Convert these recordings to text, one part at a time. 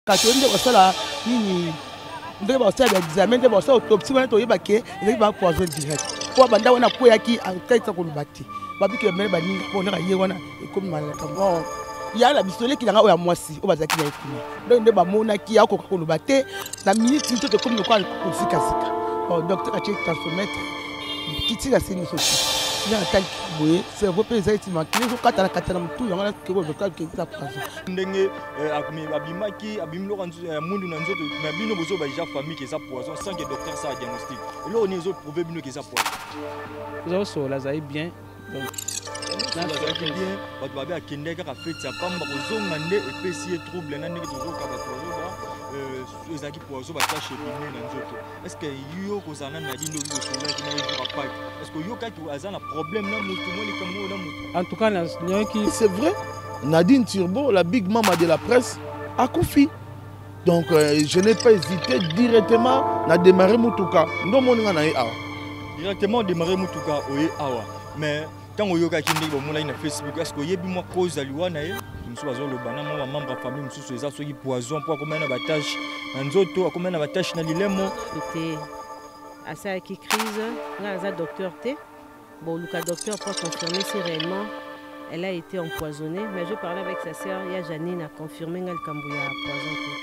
Quand on est au sol là, on doit avoir ça l'examen, on doit avoir ça autopsie, on doit baquer, on doit poison direct. Pour banda on a quoi qui a tête ça qu'on bâtit. Babi que même bani on a yé on a comme mal comme il y a la pistolet qui l'a moi si au bazaki na écoumé. Donc on doit mona qui a quoi qu'on bâtit. La minute tout de comme le quoi on s'y casse. Docteur a été transformé. Qui tire la scène aussi. Il y a un tel qui c'est vos paysans qui manquent. Ils ont quatre à la quatre tout. Il y a un qui va qui est à place. Ndenge abimaki abimlo mundu na nzoto na bino bozo ba déjà famille qui ça poison sans que docteur ça diagnostic. Et là on est prouvé bino qui ça poison. Vous avez so là ça est bien. Donc là ça est bien. Votre babé a kende ka fait ça pas bozo ngande et pesi trouble na ndenge bozo ka ba poison ba ezaki poison ba cacher bino na nzoto. Est-ce que yo ko sana na dindo yo so na ki na yo pas? Est-ce que yo ka ki azana problème na mutu mo le kamo na mutu? En tout cas là c'est vrai. Nadine Turbo, la big mama de la presse, a confié. Donc je n'ai pas hésité directement à démarrer Moutouka. Directement démarrer Moutouka, oui, awa. Mais quand on yoga qui n'est pas Facebook, est-ce que y a bien cause à l'ouane? Nous sommes le banana, mon membre de famille, nous sommes les qui poison pour combien de tâches, un autre, combien de tâches dans l'ilemo. C'était assez qui crise, là, un docteur T. Bon, le docteur pour confirmer si réellement. Elle a été empoisonnée, mais je parlais avec sa sœur, il y a Janine a confirmé qu'elle a empoisonné.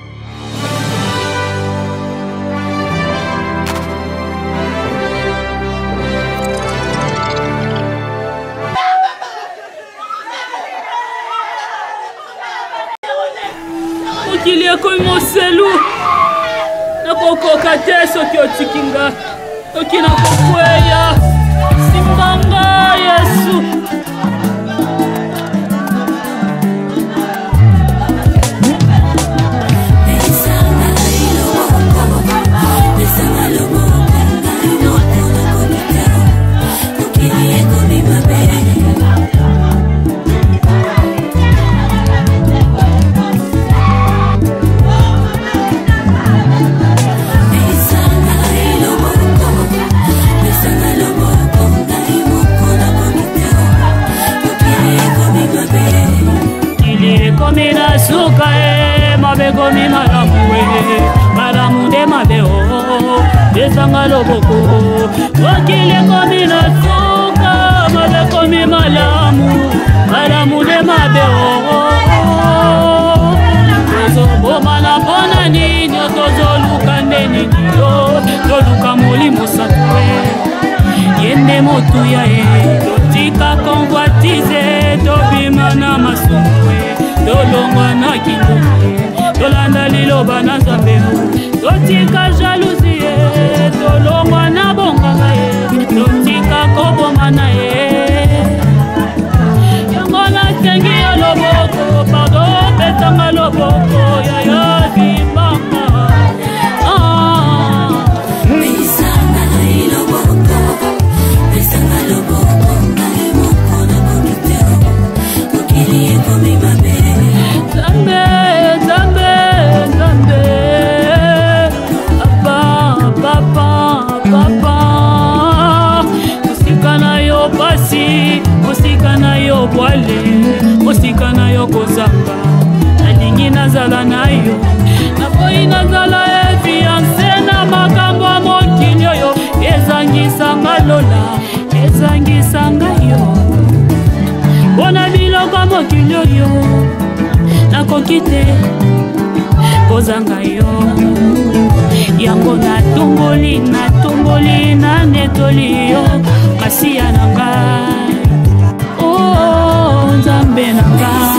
Qu'il y a comme mon selou, na koko kate soki otikinga, soki na kokweya, simbanga Yesu. Komi malamu de mabeo desanga loboko wakile komi na suka mabe komi malamu de mabeo tozo mana pona nini tozoluka ndeni yo toluka molimo satwe yende motu ya totika convoitize tobima na masukwe tolongwa na kingo tolanda liloba na Nzambe totika jalousie tolongwa na bonganga totika koboma na ye yango nasengi yo loboko pardon petanga loboko yaya bimbanga pesanga loboko ngai moko na kokitero kokili ekomi mabe mosika na yo kozanga nalingi nazala na yo nakoyi nazala efiance na makambo ya mokili oyo ezangisanga lola ezangisanga yo mpona biloko mokili oyo nakoki te kozanga yo yango natumboli nanetoli yo masiya na ngai Nzambe na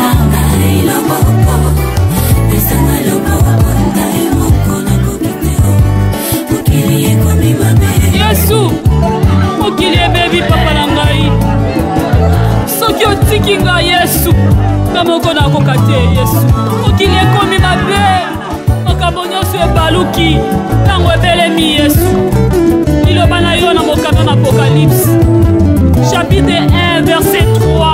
Yesu mokili ebebi papa na ngai soki otiki ngai Yesu nga moko nakoka te Yesu mokili ekomi mabe makambo nyonso ebaluki ntango ebelemi Yesu liloba na yo na mokanda na Apocalypse chapitre 1 verset 3.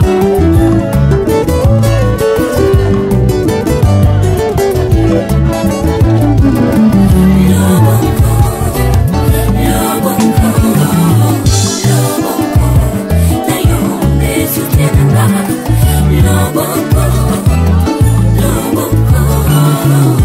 Loboko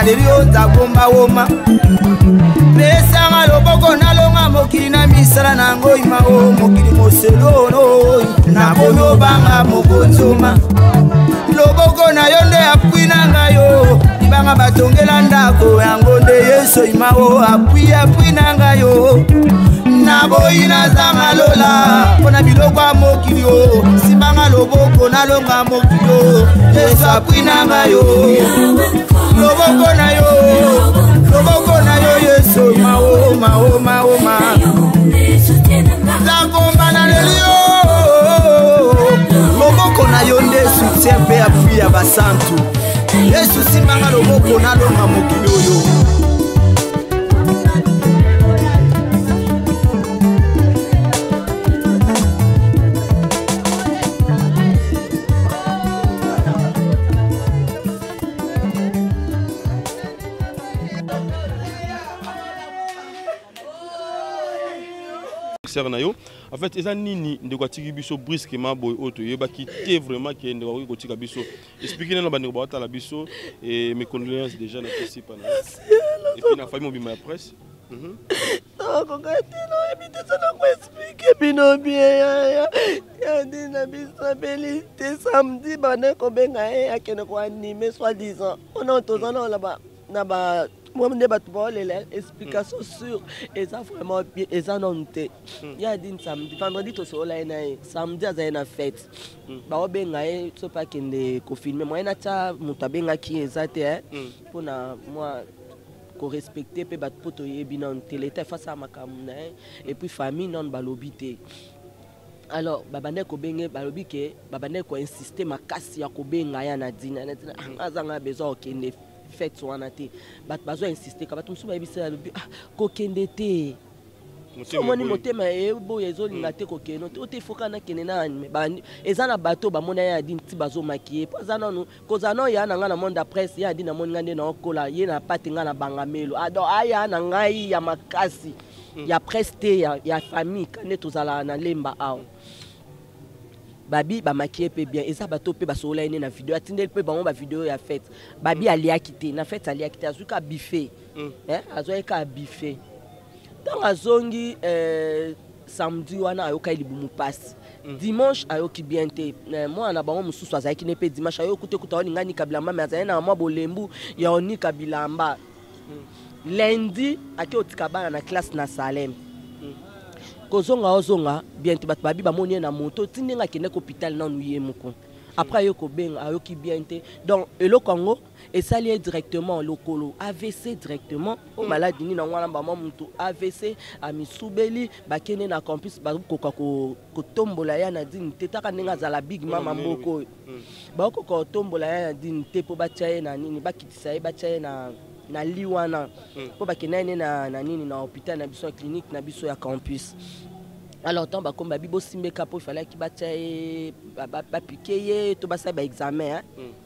lelio nzagomba woma pesanga loboko nalonga mokili na misala nango imao mokili moselono nakono banga mokonzoma loboko na yo nde apui na ngai yo libanga batongela ndako yango nde yesu imao apui na ngai yo naboyi nazanga lola mpona biloko ya mokili yo simbanga loboko nalonga mokili yo yesu apui na ngai yo loboko na yo yesu mao zakomba na lelio loboko na yo nde soutien mpe apui ya basantu yesu simbanga loboko nalonga mokili oyo en fait, ils ont nini de quoi tirer biso brusquement boy auto. Il va quitter vraiment qui est de quoi tirer biso. Expliquez nous bande boata la biso et mes condoléances déjà na ici pendant. Et puis la famille mobile la presse. Non, quand non, habite ça non expliquer bino bien. Ya dina biso belité samedi bana ko benga akene ko animer soi-disant. On a tous on là-bas na moi, je vais explication sur et ça vraiment bien et ça non te. Il y a dit samedi, vendredi tout ça là samedi à une fête. Ba obenga so pas kende ko filmer. Moi na cha mutabenga ki ezate pour na moi ko respecter pe bat poto yebi na télé face à makamuna et puis famille non balobité. Alors babane ko benge balobi ke babane ko insister makasi ya ko benga ya na dina azanga besoin kende fait wana te bat bazo insister ka batumsu ba ebisa lobi ko kende te moni motema ebo yezolinga te ko keno te foka na kenena ba ezana bato ba mona ya din ti bazo makier pozana no kozana ya na ngana monde presse ya din na moni ngande na okola ye na pati ngana bangamelo ado aya na ngai ya makasi ya presse te ya famille kane tozala na lemba aw babi ba maquiller pe bien eza bato pe ba sola ene na vidéo atindel pe ba mo ba vidéo ya fête babi alia quitté na fête alia quitté azuka buffet azoeka buffet donc azongi samedi wana ayoka libumu passe dimanche ayoki bien te moi na bango mususu azaki ne pe dimanche ayokuta kuta oni ngani kabila mama azana na mwa bolembu ya oni kabila mba lundi ake otika bana na classe na Salem kozonga bien te bat babi ba moni na moto tinenga kene ko hôpital na nuye moko après ayoko benga ayoki bien te donc elo Congo et ça lié directement lokolo AVC directement au malade ni na wana ba mutu AVC amisubeli bakene na campus ba ko tombola ya na dini te taka nenga za la big mama mboko ba ko tombola ya na dini te po bachaye na nini bakitisa bachaye na liwana po bakene na nini na hôpital na biso clinique na biso ya campus. Alors tant ba komba bibo simbeka po fallait ki bachaye ba piquer to ba sa ba examen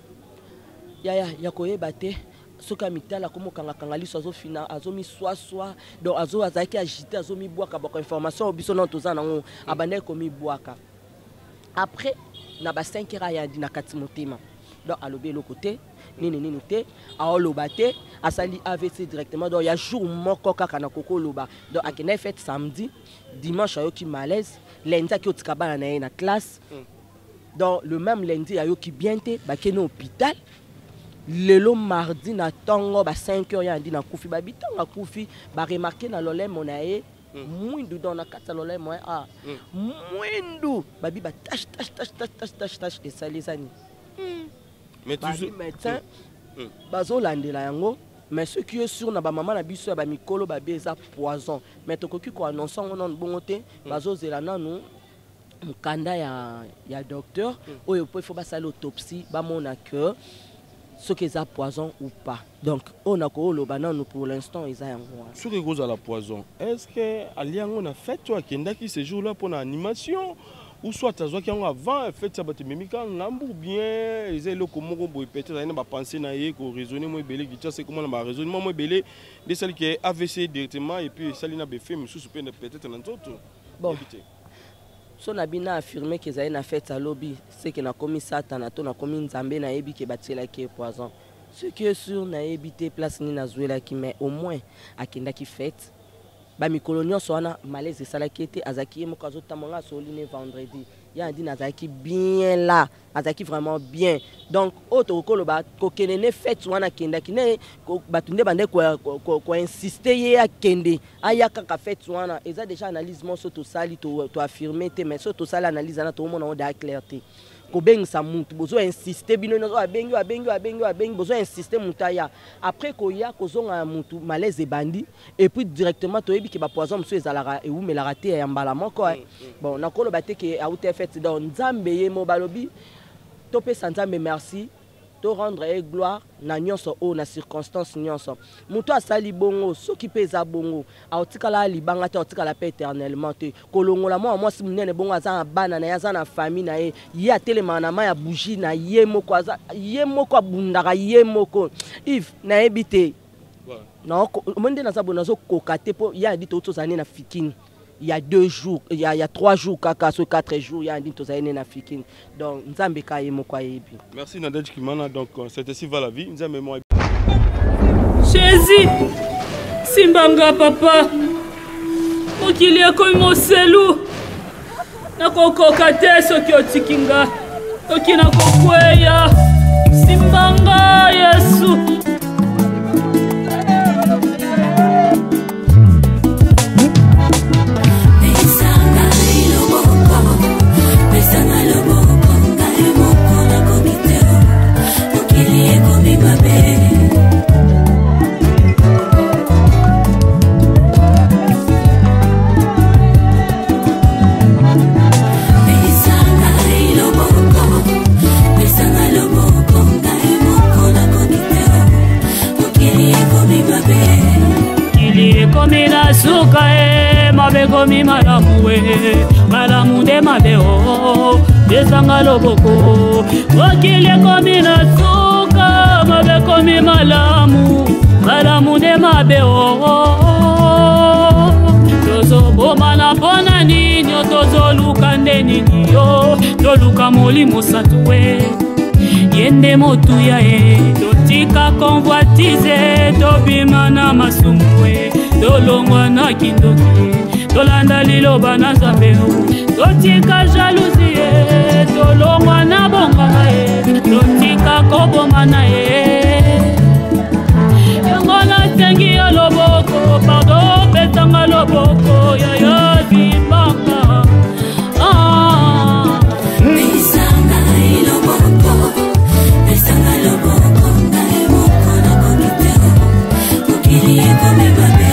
ya koyeba te soka mitala komo kanga liso azo fina azo mi soa donc azo azaki agité azo mi boaka ba information biso non toza nango abane ko mi boaka après na ba 5 heures ya dina kati motema donc alobi le côté nini te aoloba te asali AVC directement donc ya jour moko kaka na koko loba donc akene fête samedi dimanche ayoki malaise lundi aki otika bana na na classe donc le même lundi ayoki bien te bakene hôpital lelo mardi na tongo ba 5 heures ya ndina kufi ba bitanga kufi ba remarquer na lolem monaye mwindu dans na kata lolem moi mwindu babi ba tâche et salisani mais toujours médecin bazolandela yango mais ce qui est sûr na ba maman na biso ba mikolo ba beza poison mais tokoki ko annoncer non bongo te bazozela nanu mukanda ya docteur oyo po faut ba sala autopsie ba mona que ce qui est poison ou pas. Donc, on a quoi le banane pour l'instant ils ont. Ce qui est à la poison. Est-ce que Aliang on a fait toi qui est ce jour-là pour l'animation ou soit tu as qui avant fait ça battre même quand l'ambour bien ils ont le comment on peut-être ça n'a pas pensé na yé ko raisonner moi belé qui c'est comment on va raisonner moi belé de celle qui est AVC directement et puis celle n'a pas fait mais sous peut-être dans autre. Bon. So na bina affirmé que ça na fait à lobby c'est que na commis satan na to na commis nzambe na yebi ke batela ke poison Ce qui est sûr, n'a évité place ni Nazuela qui mais au moins à Kenda qui fête. Bah mi coloniaux sont à malaise et salaki était azaki et mokazo tamanga soline vendredi. Il y a un din azaki bien là, azaki vraiment bien. Donc autre kolo ba kokenene fête wana Kenda qui ne batunde bande ko insister ya Kende. Aya kaka fête wana eza déjà analyse mon soto sali to affirmer te mais soto sali analyse na to mon on da clarté. Ko beng sa mutu bozo insister bino no abengi bozo insister mutaya après ko ya ko zonga mutu malaise bandi et puis directement to yebi ke ba poison monsieur ezalaka e umela raté ya mbala moko bon nakolo bateke a outé fait dans nzambe ye mo balobi to pe nzambe merci to rendre gloire na nyonso o na circonstance nyonso mutu asali bongo soki peza bongo aotikala libanga te aotikala pe éternellement te kolongola moi si munene bongo aza bana na yaza na famille na ye ye atelema na ma ya bougie na ye moko aza ye moko abundaka ye moko if na ebite non monde na sabona zo kokate po ya dit to zane na fikini. Il y a 2 jours, il y a 3 jours, 4 jours, il y a un dit aux années africaines. Donc, nous avons fait. Merci Nadej Kimana. Donc, c'est ainsi va la vie. Nous avons Jésus, Simbanga papa, mokili comme Moselu, na kokokate soki otikinga, oki na kokweya, Simbanga Yesu. Komi malamu malamu de mabeo desanga loboko okile komi na suka mabe komi malamu de mabeo tozo boma na bona ninyo tozo luka ndenini yo toluka molimo satue yende motuya totika convoitize tobima na masumwe tolongwa na kindoki tolanda liloba na Nzambe totika jalousie tolongwa na bonga totika koboma na ye yango nasengi yo loboko pardon petanga loboko yaya Simbanga pesanga loboko ngai moko na kokitero kokili ekome mabe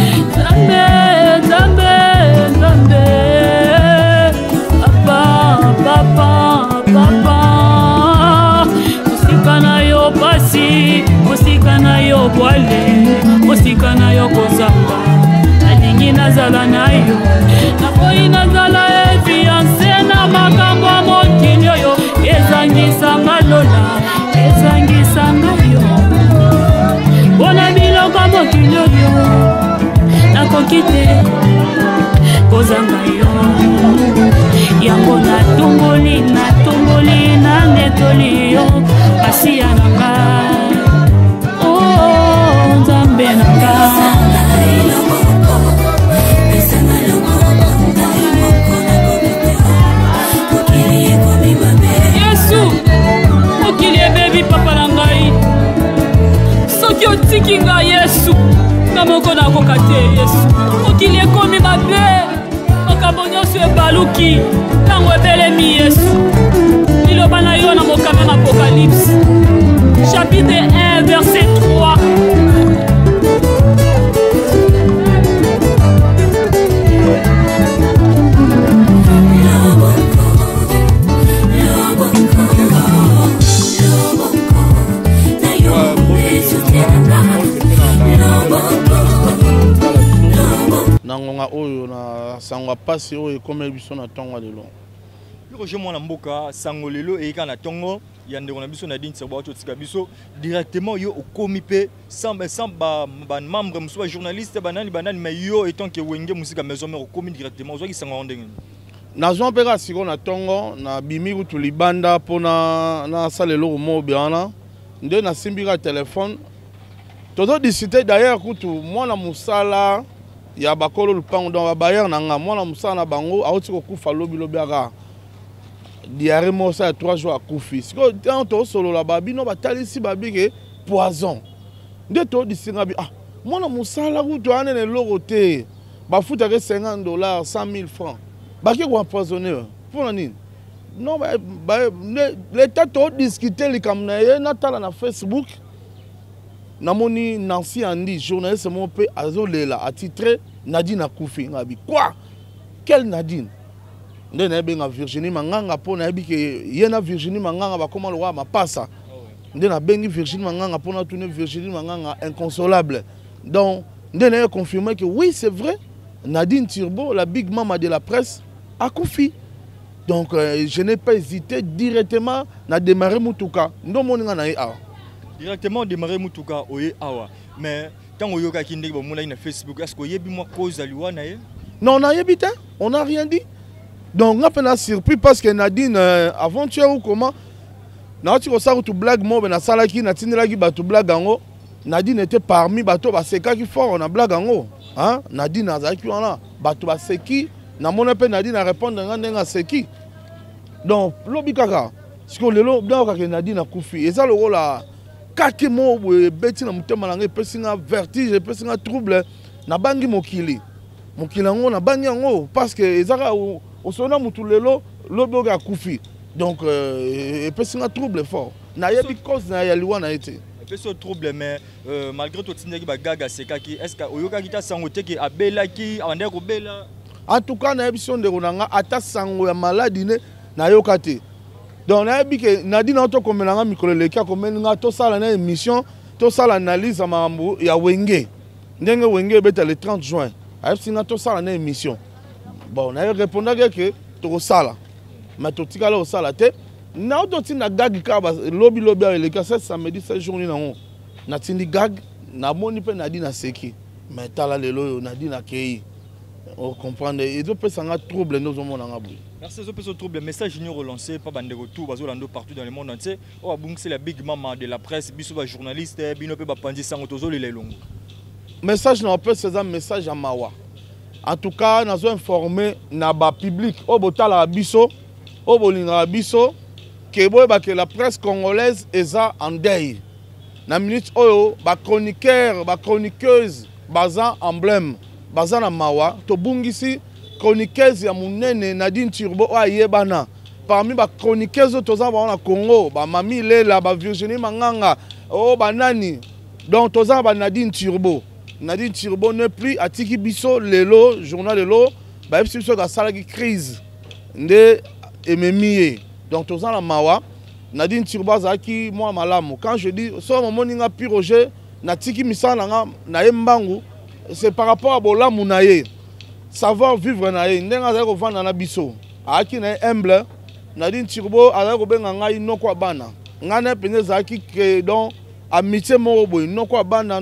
Musikana yo bwale, musikana yo kozamba alingi nazala na yo nakoyi nazala fiancé na makambo ya mokili oyo ezangisanga lola ezangisanga yo bona biloko mokili oyo nakoki te kozanga yo yango natumboli na netoli yo asiya nanga Nzambe nanga Yesu mokili ebebi papa na ngai soki otiki ngai Yesu na moko nakoka te Yesu mokili ekomi mabe makambo nyonso ebaluki ntango ebelemi Yesu liloba na yo na mokame Apocalypse chapitre 1 verset 3 nangonga oyo na sangwa pasi oyo ekomeli biso na ntongo lelo Roger mwana mboka sango lelo eyika na tongo ya ndeko na biso na dini serbo otika biso directement yo okomi pe sans ba membre muso ba journaliste banani mais yo etant que wenge musika maison mais okomi directement ozaki sango ndenge nazwa mpe ka siko na ntongo na bimi kutu libanda mpona na salelo mo biana nde nasimbika téléphone tozo discuter d'ailleurs kutu mwana musala ya bakolo lupango donc babayer nanga mwana musala na bango auti kokufa lobi aka diarrhée mosa ya 3 jours akufi siko tant tosolola babino batalisi babike poison nde to disinga bi mwana musala kutu anene loko te bafutaka $50 100 000 francs baki ko empoisonner pour nini non l'état to discuter likamna ye natala na Facebook namoni Nancy Andy journaliste mon pe azolela a titré Nadine akufi ngabi quoi quelle Nadine nde na benga Virginie Manganga po na bike yena Virginie Manganga bakoma lowa mapasa nde na bengi Virginie Manganga po na tourner Virginie Manganga inconsolable donc nde na confirmé que oui c'est vrai Nadine Turbo la big mama de la presse akufi. Donc je n'ai pas hésité directement à démarrer Mutuka. Directement démarrer Mutuka oye awa. Mais quand on yoka kinde bo mula na Facebook, est-ce que yebi moi cause aliwa na ye? Non, on a yebité, on n'a rien dit. Donc on a peine surpris parce que Nadine aventure ou comment na tu ko sa tu blague mo na salaki na tinelaki ba tu blague ango. Nadine était parmi bato ba seka ki fort on a blague ango. Hein? Nadine azaki wana bato ba seki na mon appel Nadine a répondre nga seki. Donc lobi kaka parce que lelo donc ka Nadine a kufi et ça le rôle là kaki mo beti na mutema nanga pesinga vertige pesinga trouble na bangi mokili ngo na bangi ngo parce que ezaka o sona mutu lelo lobi ka kufi donc pesinga trouble fort na yebi cause na ya liwa na été peso trouble mais malgré tout tindaki ba gaga sekaki est-ce que oyoka kita sangote ki abelaki ande ko bela. En tout cas, na émission de Ronanga, ata sango ya maladie na yokate. Donc na bike Nadine auto komenanga mikolo leki komenanga to sala na émission, to sala analyse ya mambo ya Wenge. Ndenge Wenge beta le 30 juin. A singa to sala na émission. Bon, na répondaka que to sala. Mais to tikala o sala te. Na auto tinda gag ka ba lobby leki ça samedi cette journée na on. Na tindi gag na moni pe Nadine seki. Mais tala lelo Nadine akei. On comprend et donc ça a trouble nous on a abri. Merci aux personnes trouble message nous relancé pas bande retour bazolando partout dans le monde entier. Oh bon c'est la big mama de la presse biso ba journaliste bino pe ba pandi sango tozoli les longo. Message na peu c'est un message à Mawa. En tout cas nous avons informé na ba public au botala biso au bolinga biso que boy ba que la presse congolaise est en deuil. Na minute oyo ba chroniqueur ba chroniqueuse bazan emblème Bazana Mawa, to bungisi chroniqueuse ya munene Nadine Turbo a yebana. Parmi ba chroniqueuse toza ba na Congo, ba Mami Lela, ba Virginie Manganga, oh ba nani. Donc toza ba Nadine Turbo. Nadine Turbo ne plus atiki biso lelo, journal lelo, ba biso ga salaki crise. Nde ememiye. Donc toza na Mawa, Nadine Turbo zaki moi malamu. Quand je dis so moninga piroger na tiki misana nga na yembangu c'est par rapport à Bola Mounaye. Savoir vivre naye. Ndenga za ko vanda na biso. Aki na humble. Nadine Turbo ala ko benga ngai noko bana. Ngana pene za ki que donc amitié mo boy noko bana.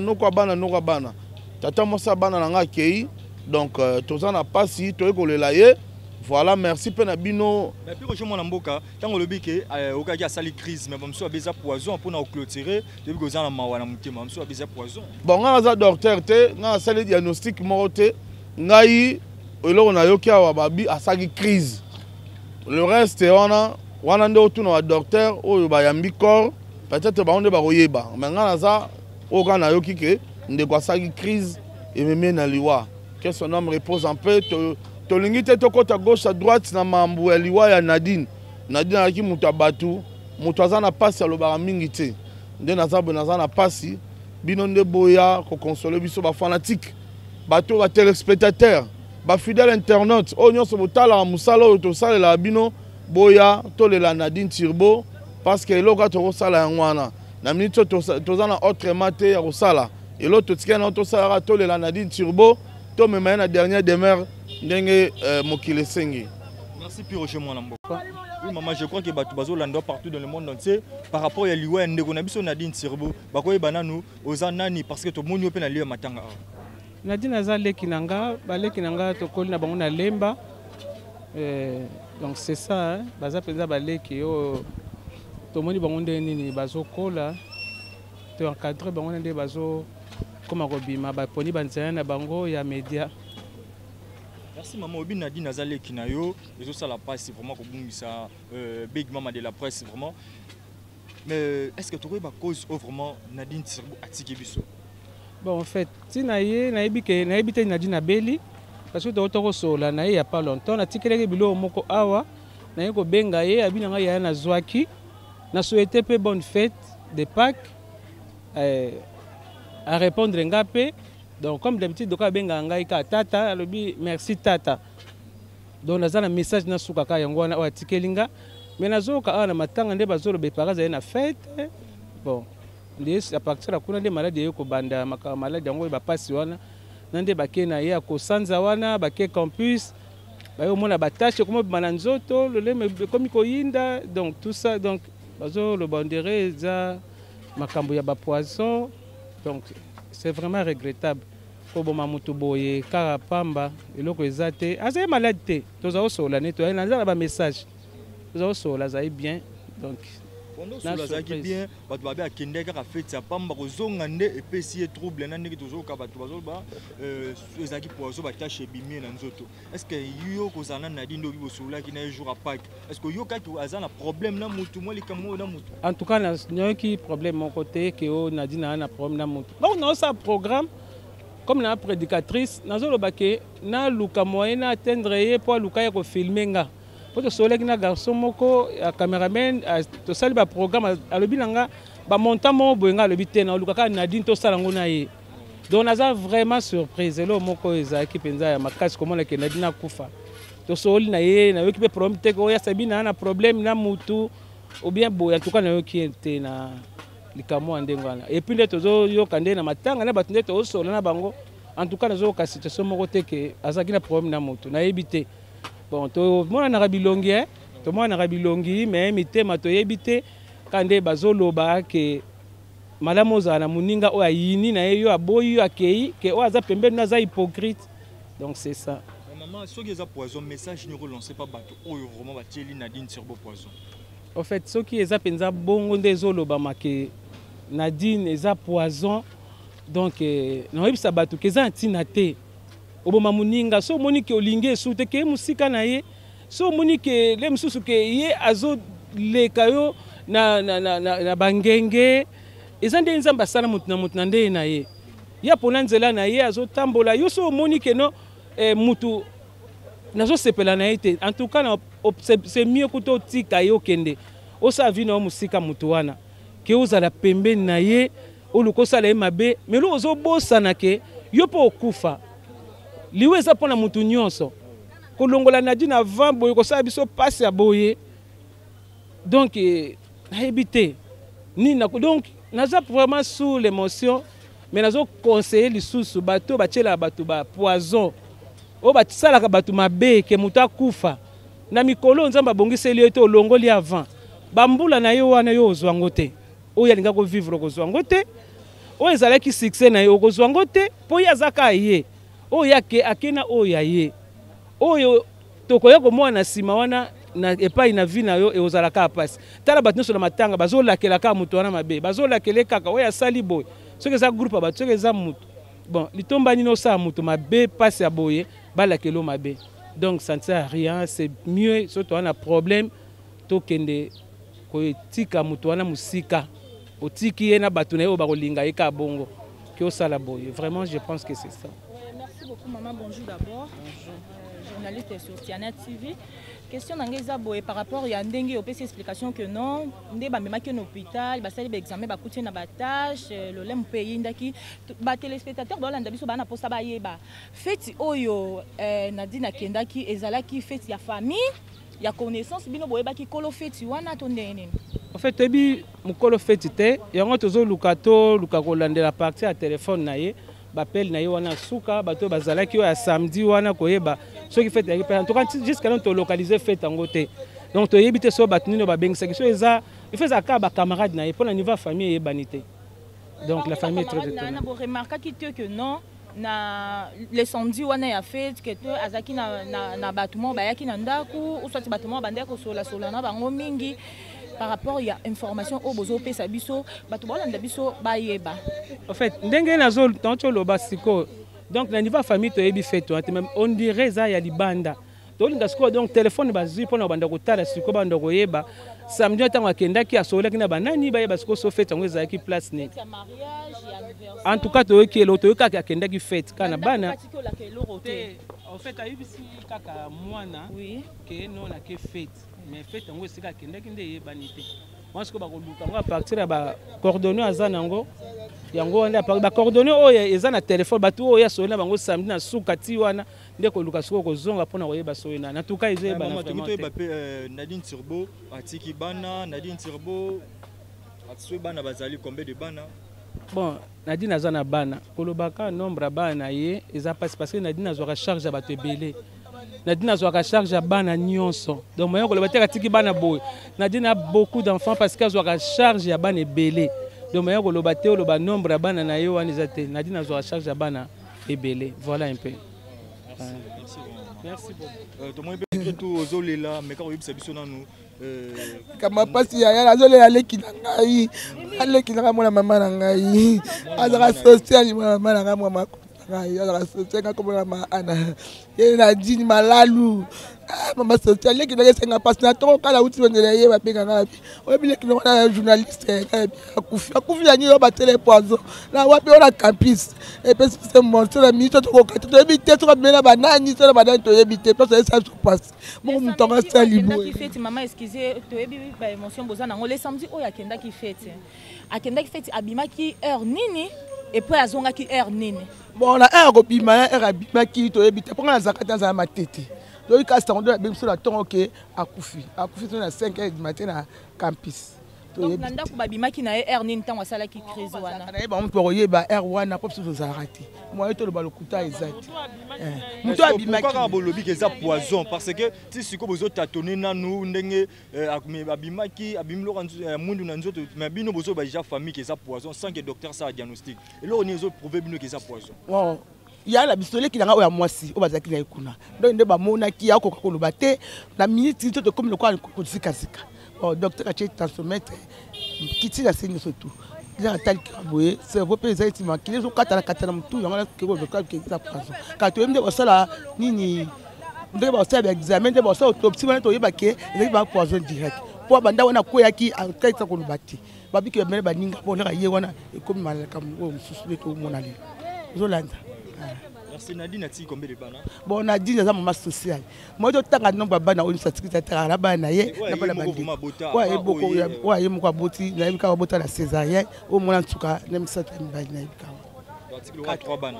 Tata mosa bana na nga kei. Donc tozana pasi to ko lela ye. Voilà, merci pena bino. Mais puis rejoins mon amboka, tant on le dit que okaki a sali crise mais monsieur a besoin poison pour nous clôturer depuis que za na mawa na mutima monsieur a besoin poison. Bon nga za docteur te, nga sali diagnostic morote, ngai elo na yoki awa babi a sali crise. Le reste wana ndo tu na docteur oyo ba yambi corps, peut-être ba onde ba koyeba. Mais nga za oka na yoki ke nde kwa sali crise et même na liwa. Que son homme repose en paix. Tolingi te tokota gauche à droite na mambu ya liwa ya Nadine. Nadine aki mutu abatu, mutu aza na pasi alobaka mingi te. Nde naza na pasi, bino nde boya ko consoler biso ba fanatique. Bato ba téléspectateur, ba fidèle internaute, o nyonso botala musala o to salela bino boya tolela Nadine Turbo parce que loka to sala yangwana. Na minute toza na autre mate ya kosala. Et l'autre tikena to sala tolela Nadine Turbo, to mema na dernière demeure. Merci Piro chez moi. Oui maman, je crois que Batubazo lando partout dans le monde entier par rapport à l'Iwa ndeko na biso Nadine Turbo bakoye bananu ozanani parce que to moni ope na lieu matanga. Nadine azale kinanga, balé kinanga to koli na bango na lemba. Donc c'est ça hein, baza penza balé ki yo to moni bango ndeni bazo kola to encadrer bango nde bazo koma kobima baponi banzela na bango ya média. Merci maman Obi Nadine Azale Kinayo, et ça la passe vraiment comme ça big mama de la presse vraiment. Mais est-ce que tu vois cause vraiment Nadine Sirbo atiki biso? Bon en fait, si naie naibite Nadine Abeli parce que to sola naie il y a pas longtemps na tikeleke bilo moko awa naie ko benga ye abinanga ya na zwaki na souhaité peu bonne fête de Pâques à répondre ngapé. Donc comme d'habitude doka benga ngai ka tata alobi merci tata. Donc naza na message na suka ka yango na watikelinga mais nazoka ana matanga nde bazolo be paraza na fête. Bon à partir de kuna nde malade yeko banda maka malade yango ba pasi wana nande bakena ya ko sanza wana bake campus bayo mona batache comme bananzoto le leme comme ko yinda donc tout ça donc bazolo bandere za makambo ya ba poison donc c'est vraiment regrettable. Pour Mamutu Boye, Karapamba, et l'autre est assez malade. Tous au sol, on a un message. Tous au sol, ça est bien. Donc, ça est bien. Parce que à Kendeka a fait ça, Pamba, Zongande, et puis si trouble, n'a pas toujours Kabatoba, les acquis pour eux, chez Bimé, Nanzoto. Est-ce que yo, Kozana, Nadine, Dogo Soula, qui n'a jour à Pâques? Est-ce que yo, quand a un problème, n'a moutou, moi, les camo, n'a moutou? En tout cas, il y a un problème mon côté, que Nadine a un problème, n'a moutou. Bon, on a un programme. Comme la prédicatrice, na luka moyen na atteindre pour luka ko filmer nga. Pour que soleil na garçon moko a cameraman to sali ba programme alobi nanga ba montant mo boyenga alobi te na luka ka Nadine to sala ngona ye. Donc naza vraiment surprise lo moko eza ki penza ya makasi comment la Nadine akufa. To soli na ye na yoki pe problème te ko ya sabina na problème na mutu ou bien boya en tout cas na yoki ente na likamo andengwana et puis ndeto zo yo kande na matanga na batunde to solo na bango en tout cas nazo ka situation moko te ke azaki na problème na moto na yebite bon to mona na rabilongi to mona na rabilongi mais mitema to yebite kande bazoloba ke malamu za na muninga o ayini na yo aboyi akei ke o aza pembeni na za hypocrite donc c'est ça. Maman ce qui est poison message ni relancer pas bato o vraiment ba tieli Nadine Sirbo poison. En fait ce qui est penza bongo ndezoloba make Nadine eza poison donc na yebisa bato keza ntina te oboma muninga so monike olinge sute ke musika na ye so monike le msusu ke ye azo leka yo na bangenge eza nde nzamba sala mutu na nde na ye ya pona nzela na ye azo tambola yo so monike no mutu nazo sepela na ye te en tout cas c'est mieux kuto tika yo kende osa vino musika mutu wana ke ozala pembeni na ye olukosala ye mabe mais lo ozobosana ke yo po okufa liwe eza mpona mutu nyonso kolongola Nadine avant boye kosala biso pasi ya boye donc nayebi te nini donc naza vraiment sous l'émotion mais nazo conseiller lisusu bato batiela bato ba poison oyo basalaka bato mabe ke mutu akufa na mikolo nzambe abongiseli yo te olongoli avant bambula na yo wana yo ozwa ngo te oyo alinga kovivre kozwa ngo te oyo ezalaki succès na yo kozwa ngo te mpo ye azaka ye oyo akena oyo aye oyo tokoya komona na nsima wana na epai na vi na yo eozalaka pasi tala bato nyonso na matanga bazolakelaka moto wana mabe bazolakele kaka oyo asali boye soki eza groupe ya bato soki eza moto bon litomba nini osala moto mabe pasi ya boye balakelo mabe donc ça ne sert à rien c'est mieux soki wana problème tokende kotika moto wana musika otiki ye na bato na ye oyo bakolinga ye ka bongo ke osala boye vraiment je pense que c'est ça. Merci beaucoup maman, bonjour d'abord. Bonjour. Journaliste sur Tiana TV. Question d'Angeza Boé par rapport à Ndenge, on explication que non, ndé ba memaki en hôpital, ba sali ba examen ba coucher na ba tâche, le lem pays ndaki ba téléspectateur ba landa biso ba na posta ba yeba. Feti oyo Nadine akendaki ezalaki feti ya famille, ya connaissance bino boye ba ki kolo feti wana to ndene. En fait ebi mukolo feti te, yango tozo lukato lukako landela partie à téléphone na ye. Bapel na yo wana suka bato bazalaki ya samedi wana koyeba soki fête ya en tout cas jusqu'à là to localiser fête en côté donc to yebite so bato nino ba bengisa ki so eza il fait ça ka ba camarade na ye pour la niveau famille yebanité donc la famille est très étonnée. Na bo remarquer que non na le samedi wana ya fête que to azaki na bato mo ba yaki na ndaku ou soit bato mo ba ndeko sola na bango mingi par rapport ya information au bozo pesa biso bato balanda biso bayeba. En fait ndenge nazo tanto loba siko donc na niveau famille to yebi feto même on dirait ça ya libanda tolinga siko donc téléphone bazui pona banda kotala siko banda koyeba samedi ntango akendaki asolaki na banani bayeba siko so fete ngo ezalaki place ne en tout cas toyoki elo toyoki akendaki fete kana bana en fait ayebisi kaka mwana ke non na ke fete mais fete ngo esika akendaki nde yebani te moi siko bakoluka ngo a partir ya ba coordonnées aza nango yango wana ba coordonnées oyo eza na téléphone bato oyo asolina bango samedi na suka ti wana nde koluka siko kozonga pona koyeba soyena na tuka ezoyeba na vraiment Nadine Turbo atiki bana Nadine Turbo atsoe bana bazali combien de bana. Bon Nadine aza na bana kolobaka nombre bana ye eza parce que Nadine azwaka charge ya bato ebele. Nadine azwaka charge ya bana nyonso donc moyen koloba te atiki bana boye Nadine a beaucoup d'enfants parce que azwaka charge ya bana ebele donc moyen koloba te oloba nombre ya bana na ye wana eza te Nadine azwaka charge ya bana ebele voilà un peu. Merci beaucoup. Tomoy be tout ozolela mais quand oyebisa biso nanu kama pasi ya azolela leki na ngai aleki na mwana mama na ngai azaka social mwana mama na ngai mama ngai azaka social ka komona ma ana ye na dini malalu mama social leki na senga pasi na to kala uti ndela ye ba pinga ngapi oyebi leki na journaliste akufi ya nyo ba tele poison na wapi ona campus et puis c'est mon seul ami to ko ka to yebi te to ka mena ba nani to ba to yebi te parce que ça se passe mon mutonga salibo qui fête maman excusez to yebi ba émotion bozana ngo le samedi oya kenda ki fête abima ki heure nini et puis azonga ki heure nini bon na heure obima heure abima ki to yebi te ponga zakata za matete donc il casse tondo ba sur la ton OK akufi na 5h du matin na campus. Donc nanda ko babima ki na heure nini ntango asala ki crise wana na yeba mtu oyeba heure wana ko biso zarati moi to le balokuta ezati mtu abima ki ka bolobi ke za poison parce que si siko bozo tatone nanu ndenge abima ki abimlo mundu na nzoto mais bino bozo ba ja famille ke za poison sans que docteur ça diagnostic et là on est prouver bino ke za poison. Wow. Ya la bistole ki nanga oya mwasi o bazaki na ikuna donc nde ba mona ki ya ko koloba te na minute to comme le quoi ko zika docteur a transmettre kiti la signe surtout il a tel boye c'est vos pèses qui manquent les autres katana mutu yanga ke ko docteur ki za poison ka to mde bosala nini nde bosala examen nde bosala autopsie wana to yeba ke nde ba poison direct po banda wana ko yaki a kaita ko lubati babi ke mele baninga po na ye wana e comme malaka mo mususu to monali zolanda. Merci Nadine ati combien de bana? Bon Nadine za maman social. Moi to tanga nomba bana oni certificat tanga na bana ye na bana bandi. Ouais beaucoup ouais ye mko boti na yimka wa bota na césarien au mona ntuka na misata mbali na yimka. Article 3 bana.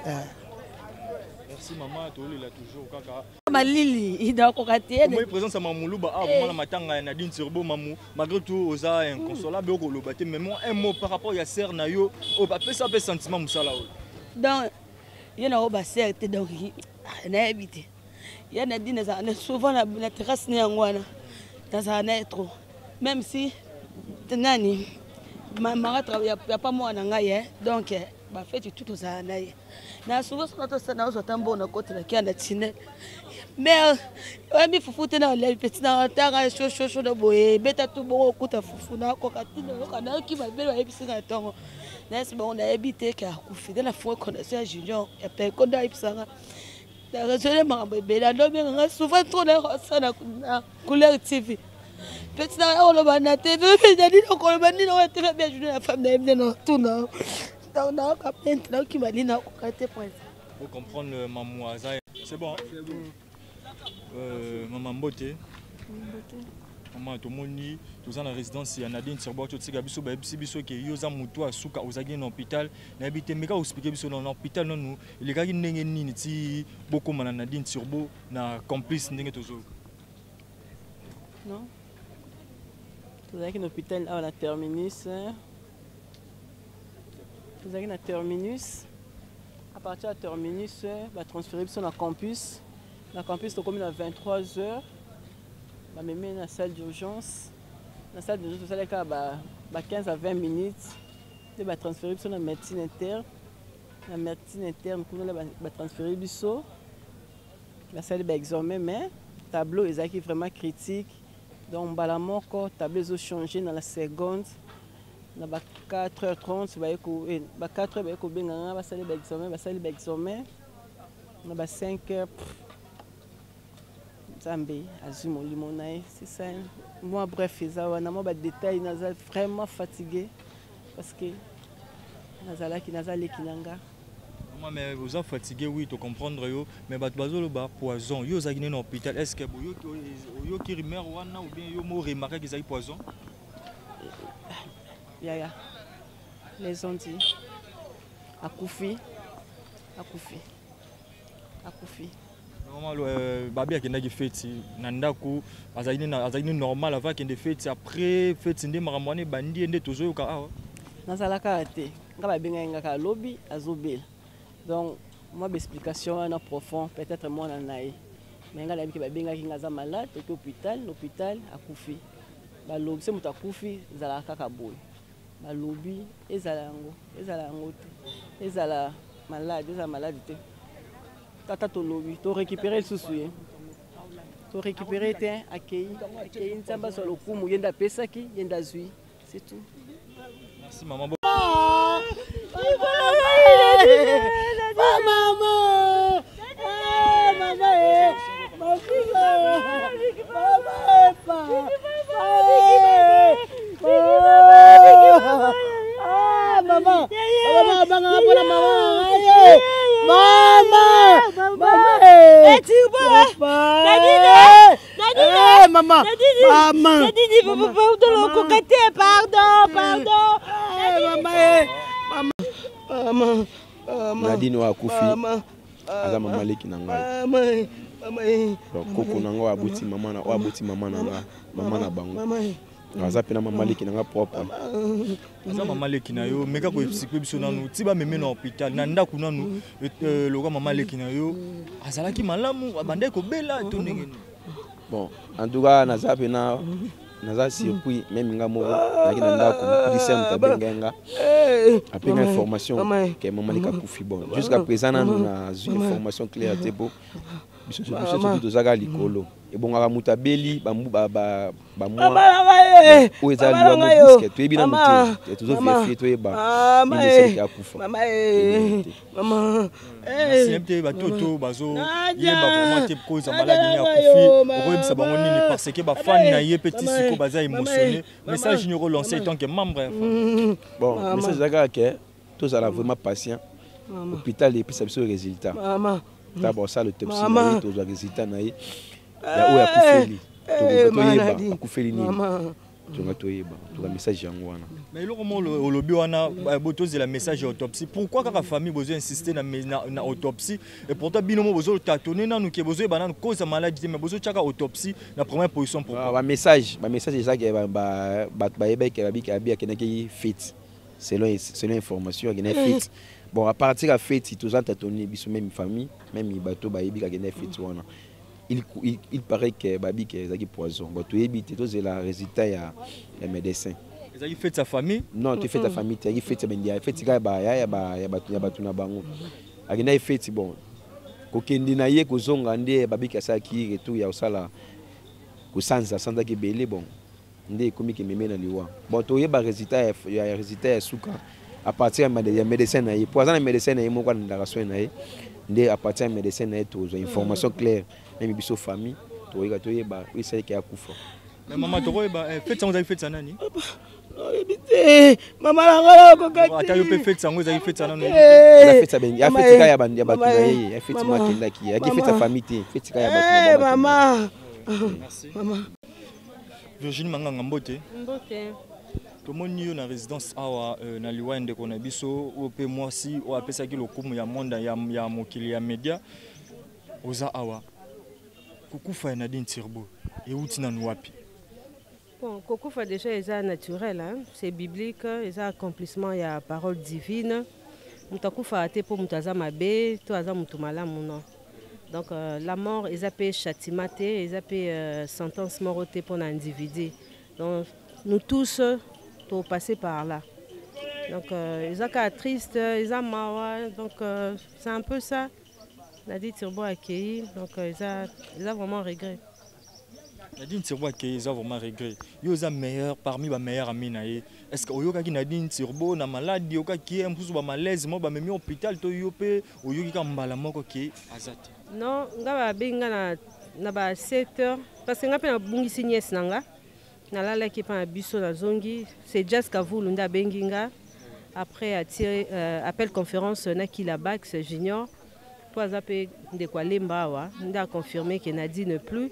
Merci maman tolela toujours kaka. Malili ida ko katie. Moi présence à Mamuluba avant la matanga Nadine Turbo mamu malgré tout oza inconsolable ko lobate mais moi un mot par rapport ya sœur na yo o pa pesa pe sentiment musala o. Donc il y a un certain donc il a habité il y a Nadine souvent la terrasse ni angwana dans un être même si nani maman travaille y a pas moi na ngai donc ba fait tout ça na souvent ça na zo tambo na côté la kianda tine mais mi fufu tena le petit na tanga chaud de boye beta tout bon kuta fufu na ko katine kana ki ba bela ebisinga tongo nasi bon na habité ka kufi de la fois connaisseur junior et pe konda ibisanga na raisonner ma bela no bien souvent trop na ça na couleur TV petit na on ba na TV mais dit ko ba ni no TV bien junior la femme na no tout na na ka pente na ki mali na ko kate point pour comprendre mamoisa c'est bon maman Mbote maman tomoni toza na résidence ya Nadine Turbo to tsika biso ba biso ke yoza mutu asuka ozaki na hôpital na habité meka expliquer biso na hôpital nonu il kaki ndenge nini ti bokoma na Nadine Turbo na complice ndenge tozo non tozaki na hôpital à la terminus tozaki na terminus à partir de terminus ba transférer biso na campus. La campus est comme à 23h. Je me mets dans la salle d'urgence. Dans la salle d'urgence, je suis 15 à 20 minutes. Je vais transférer sur la médecine interne. La médecine interne, je vais transférer sur la salle d'examen. Mais le tableau est vraiment critique. Donc balamoko tableau ont changé dans la seconde. Na ba 4h30 ba 4h ba ko benga ba sali ba examen na ba 5h Zambé azimo limonae c'est ça. Moi bref ça wana moi ba détail naza vraiment fatigué parce que nazala ki nazali kinanga. Moi mais vous êtes fatigué oui to comprendre yo mais ba bazolo ba poison yo zagine na hôpital est-ce que yo ki rumeur wana ou bien yo mo remarquer que ça poison? Yaya, les ont dit Akoufi. Normalement, Babi a qui fait Nandaku, azali normal avant qu'il fait après fait ndé maramwane bandi ndé tozo yo ka awa. Nazalaka te, ngaba benga ngaka lobby azobel. Donc moi explication en profond peut-être moi nanaï. Mais ngala bi benga ki ngaza malade au l'hôpital Akoufi. Ba lobby c'est muta Akoufi zalaka ka boy. Balobi ezala malade te tata to lobi to récupérer le souci to récupérer te akei ntsamba sur le kumu yenda pesaki yenda zui c'est tout. Merci maman. Nadine wa kufi aza mama leki na ngai koko na ngai abuti mama na ngai mama na bango aza pena mama leki na ngai propre aza mama leki na yo meka ko expliquer biso nanu ti ba meme na hôpital na ndaku nanu loka mama leki na yo azalaki malamu abandai ko bela to ndenge. Bon en tout cas naza pena naza surpris même nga moko naki na ndako lycée mtabenga après information que maman leka kufi bon jusqu'à présent na une information claire te bo biso to zaga likolo et bon nga mutabeli ba o ezali wango puisque to ebina muté to zo vérifier to eba ni c'est ka kufa maman c'est mte ba toto bazo yeba vraiment te cause maladie ya kufi o ko bisa bango nini parce que ba fan na ye petit siko baza émotionné message ni relancer tant que membre bon message zaga que tous ala vraiment patient hôpital et puis ça biso résultat d'abord ça le top c'est tous les résultats na ye ya oya kufeli to kufeli ni tu as message yango wana mais le comment au lobby wana botoze la message autopsie pourquoi ka famille besoin insister na autopsie et pourtant binomo besoin tâtonner na nous qui besoin banane cause maladie mais besoin chaka autopsie na première position pourquoi ba message ça que ba yeba ke babi ka bia kenaki fit selon information que fit bon à partir à fait si tous tâtonner biso même famille même bato ba yebi ka kenaki fit wana il paraît que babi que zaki poison bon tu éviter tous la résultat ya médecin ezaki fait sa famille non tu fais ta famille tu fait ça bendia fait ka ba ya batu na bango akina fait bon ko kendi na ye ko zonga nde babi ka saki retour ya osala ko sanza ki belé bon nde komi ke meme na liwa bon to yeba résultat ya suka à partir ya médecin na ye poison na médecin na ye mo kwa ndaka soin na ye nde à partir ya médecin na ye to information claire même biso famille to yeba oui c'est qui a kufa mais maman to yeba fait ça vous avez fait ça nani ebite mama langa ko kati ata yo pe fait ça vous avez fait ça nani la fait ça ben ya fait ka ya batu na ye ya fait ma kenda ki ya fait sa famille te fait ka ya batu na mama merci mama Virginie Manganga Mbote tomoni yo na résidence awa na liwa ndeko na biso ope mwasi o apesaki lokumu ya monde ya mokili ya media oza awa kukufa Nadine Tirbo et outi na wapi. Bon, kukufa déjà est naturel, hein? C'est biblique, c'est accomplissement il y a parole divine. Mutakufa ate pour mutaza mabe, to aza mutumala muno. Donc la mort est appelée châtiment, est appelée sentence mortelle pour l'individu. Donc nous tous to passer par là. Donc ils sont tristes, ils sont marre, donc c'est un peu ça. Nadine Tirbo accueilli, donc ils ont vraiment regret. Nadine Turbo qui est vraiment regret. Yo za meilleur parmi les meilleurs amis naé. Est-ce que oyoka ki Nadine Turbo na maladie oka ki est mpusu ba malaise mo ba memi hôpital to yope oyoki ka mbala moko ki azate. Non, nga ba benga na ba 7 heures parce que nga pe na bungisi nièce nanga. Na lala ki pa na biso na zongi, c'est just Kavulu nda benginga. Après a tiré appel conférence na Kilabax junior. Toi zape de kwa lemba wa nda confirmer que Nadine ne plus.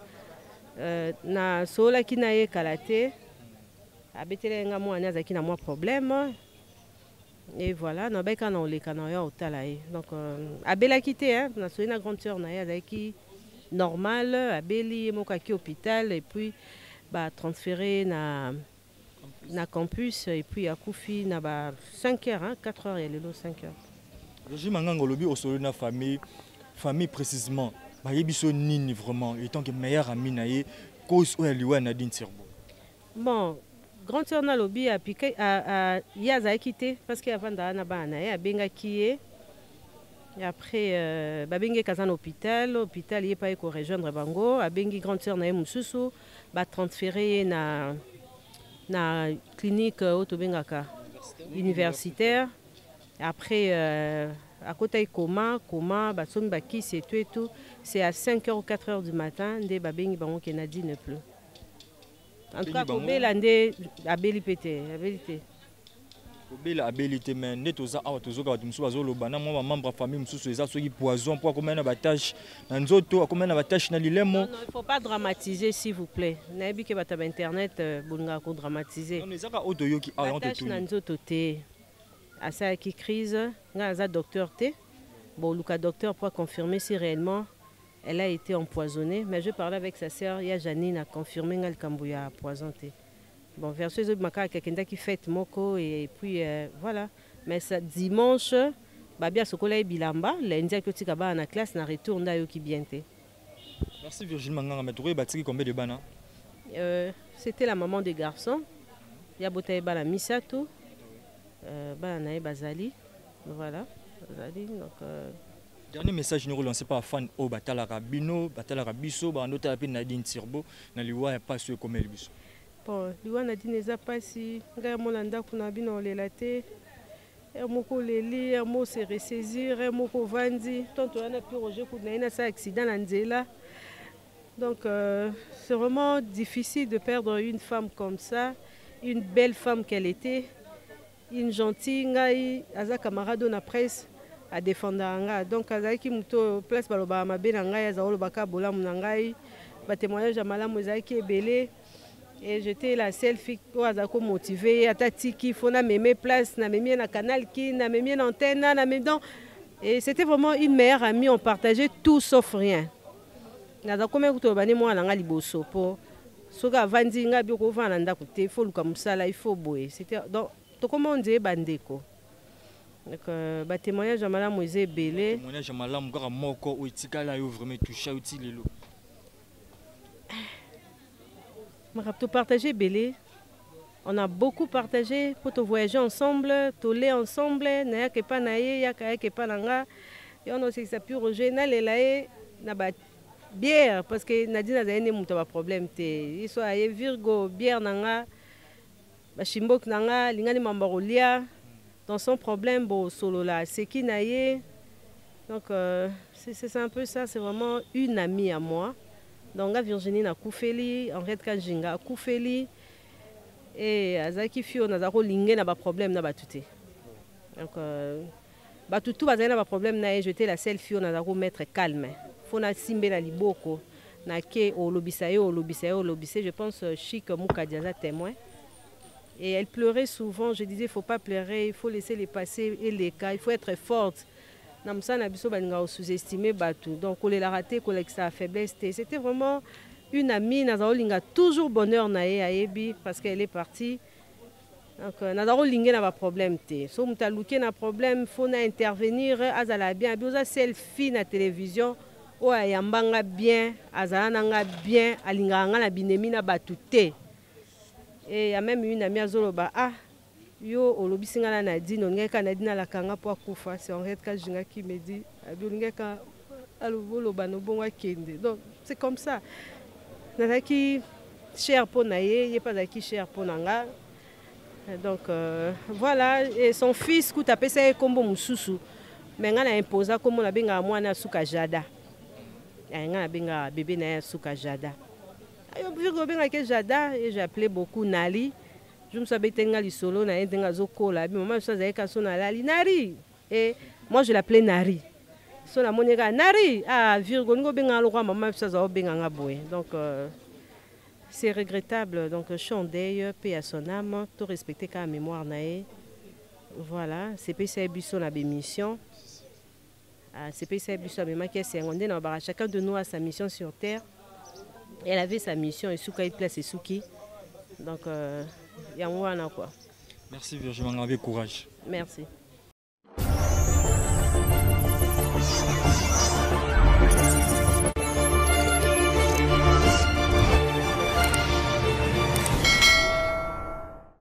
Na sola ki na ye kalate abetele nga mo anaza ki na mo problème et voilà na beka na oleka na yo otala ye donc abela quitté hein na soina grande sœur na ye azaki normal abeli mo ka ki hôpital et puis ba transféré na campus et puis akufi na ba 5 heures hein 4 heures et lelo 5 heures. Je manganga lobi au solo na famille précisément. Bayebiso nini vraiment étant que meilleur ami naé cause ou aliwa Nadine Turbo. Bon, grand sœur na lobby a piqué a yaza quitté parce que avant na bana ya benga kié et après ba benga kazan hôpital y pas ko rejoindre bango a bengi grande sœur na mususu ba transférer na clinique autobengaka universitaire après à côté coma basomi bakisi et tout c'est à 5h ou 4h du matin nde babengi bango ke Nadine ne plus en tout cas kobela nde abeli pété kobela abelité mais nde toza awa tozoka bato mosusu bazoloba na mwa membre famille mosusu eza soki poison mpo akomena na batache na nzoto akomena na batache na lilemo. Non, il faut pas dramatiser s'il vous plaît nayebi ke bato ba internet bolingaka kodramatiser ezaka oyo toyoki awa batache na nzoto te asalaki crise nga aza docteur te bon luka docteur pour confirmer si réellement elle a été empoisonnée mais je parlais avec sa sœur ya Janine a confirmé nga likambo ya poison te bon verso ezo makaka kekenda ki fête moko et puis voilà mais ça dimanche babia sokola e bilamba lundi akotika ba na classe na retour nda yo ki bien te. Merci Virginie Manganga mais toi batiki combien de bana c'était la maman des garçons ya botaye bala misato bana bazali voilà bazali donc dernier message nous relancé par fan au batala rabino batala rabiso ba nota pe Nadine Turbo na liwa pas ce comme le biso bon liwa Nadine eza pasi nga mona ndako na bino lela te moko leli mo se ressaisir moko vandi tonto ana pi roger ku na sa accident na nzela donc c'est vraiment difficile de perdre une femme comme ça une belle femme qu'elle était une gentille ngai aza camarade na presse a défendre nga donc azaki muto place baloba mabe na ngai aza olobaka bolamu na ngai ba témoignage ya malamu ezaki ebele et j'étais la seule fille qui azako motivée atatiki fona meme place na meme na canal ki na meme na antenne na meme donc et c'était vraiment une meilleure amie on partageait tout sauf rien naza comme kuto bani moi na nga liboso po soka vandi nga bi ko vana ndako te faut luka musala il faut boye c'était donc comment on dit bandeko donc ba témoignage malamu eze belé témoignage malamu kaka moko oitikala yo vraiment touché utilelo marapto partager belé on a beaucoup partagé pour te voyager ensemble toler ensemble na yake pa na ye yake pa nanga et on aussi ça pu Roger na lelae na ba bière parce que Nadine a zane muto ba problème te il soit aye Virgo bière nanga ba shimbok nanga lingani mambarolia dans son problème bon solo là c'est qui naie donc c'est un peu ça c'est vraiment une amie à moi donc Virginie na Koufeli en fait Kanjinga Koufeli et azaki fio na zako lingé na ba problème na batuté donc batutu bazana ba problème na j'étais la seule fio na zako mettre calme fona simbe na liboko na ke olobisayo je pense Chic Mukadiaza témoin. Et elle pleurait souvent. Je disais, il ne faut pas pleurer, il faut laisser les passés et les cas, il faut être forte. Namsa Nabiso Banga sous-estimé Batou. Donc, on l'a raté, on sa faiblesse. C'était vraiment une amie. Nazaro Linga, toujours bonheur nae à Ebi parce qu'elle est partie. Donc, Nazaro Linga n'a pas de problème. Si on a un problème, il faut intervenir. Azala bien. Abioza selfie na télévision. O ayambanga bien. Azala nanga bien. Alinga nga na binemi na batute. Et il y a même une amie à Zoloba. Ah, yo, olobisinga na Nadine, on ngeka Nadine à la kanga pour kufa. C'est en fait quand Jinga qui me dit, abi on ngeka aloboloba no bonga kende. Donc c'est comme ça. nazalaki cher pour naye, pas zaki cher pour nanga. Donc voilà, et son fils qui tapé ça comme mususu. Mais nga na imposa comme on a benga mwana suka jada. Nga na benga bébé na suka jada. Ayo virgo benga ke jada et j'appelais beaucoup Nali. Je me savais tenga li solo na tenga zokola. Bi maman ça zaka sona Lali Nari. Et moi je l'appelais Nari. So na moneka Nari ah virgo ngo benga lo kwa maman ça za benga nga boye. Donc c'est regrettable, donc Chandey, paix à son âme, tout respecter quand mémoire nae. Voilà, c'est PCA Busso la mission. C'est PCA Busso la qui est chacun de nous a sa mission sur terre. Elle avait sa mission et Souka il place et Souki. Donc il y a quoi. Merci Virginie, avec courage. Merci.